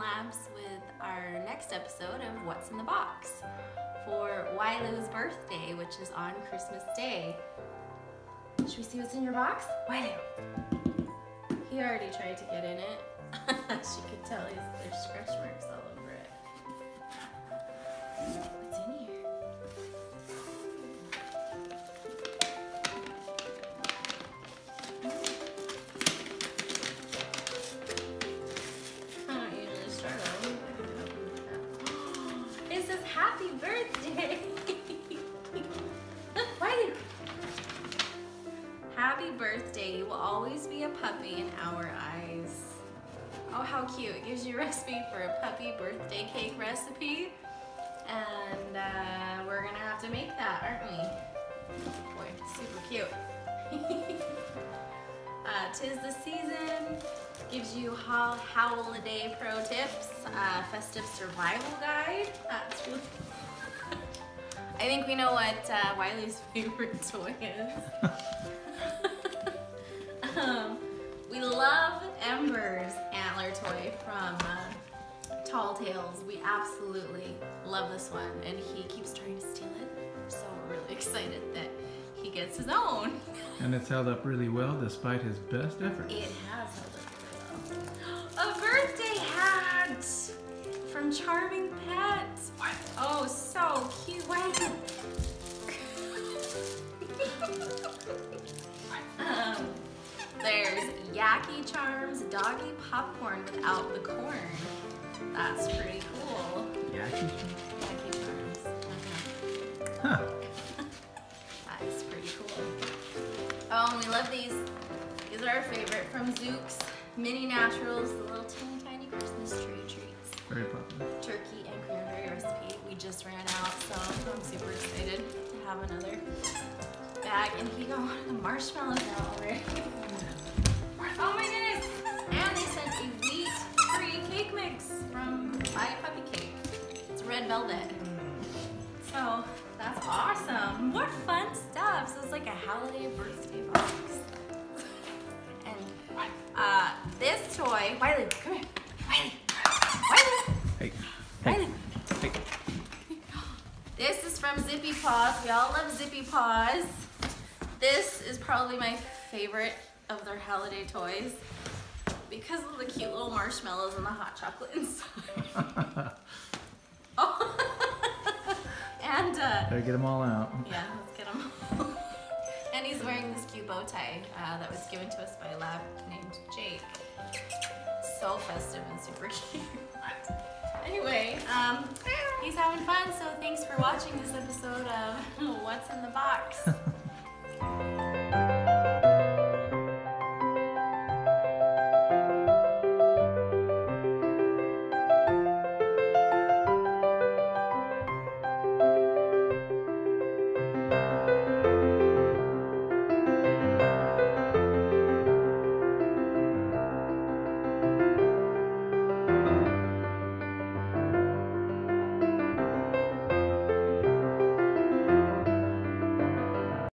labs with our next episode of What's in the Box for Wylu's birthday, which is on Christmas Day. Should we see what's in your box? Wylu! He already tried to get in it. As you can tell, there's scratch marks all over it. What's in here? It says happy birthday. Wylu. Happy birthday. You will always be a puppy in our eyes. Oh, how cute. It gives you a recipe for a puppy birthday cake recipe. And we're gonna have to make that, aren't we? Boy, super cute. Tis the season. Gives you Howliday pro tips, festive survival guide. That's really I think we know what Wylu's favorite toy is. We love Ember's antler toy from Tall Tales. We absolutely love this one, and he keeps trying to steal it. So we're really excited that he gets his own. And it's held up really well despite his best efforts. It has held up really well. A birthday hat from Charming Pets. What? Oh, so cute. There's Yaki Charms Doggy Popcorn without the corn. That's pretty cool. Yaki Charms? Yaki Charms. Huh. That's pretty cool. Oh, and we love these. These are our favorite from Zook's Mini Naturals, the little teeny tiny Christmas tree treats. Very popular. Turkey and cranberry recipe. We just ran out, so I'm super excited to have another bag. And he got one of the marshmallows out already. Oh my goodness! And they sent a wheat-free cake mix from My Puppy Cake. It's red velvet. So that's awesome. What fun stuff. So it's like a holiday birthday box. And this toy, Wylu, come here. Wylu. Hey. Wylu. Hey. This is from Zippy Paws. We all love Zippy Paws. This is probably my favorite of their holiday toys because of the cute little marshmallows and the hot chocolate inside. Oh. And better get them all out. yeah, let's get them. And he's wearing this cute bow tie that was given to us by a lab named Jake. So festive and super cute. Anyway, he's having fun, so thanks for watching this episode of What's in the Box.